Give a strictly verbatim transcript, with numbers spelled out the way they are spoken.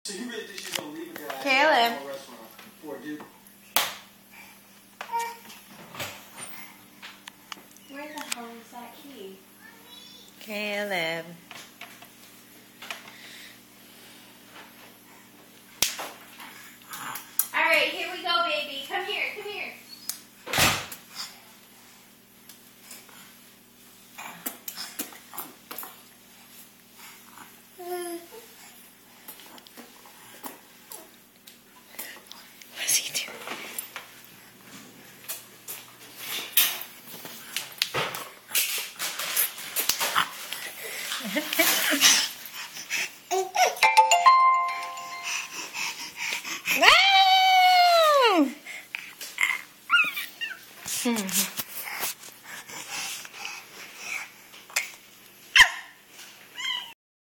So you really think she's gonna leave a guy? Caleb. Poor dude. Where the hell is that key? Caleb.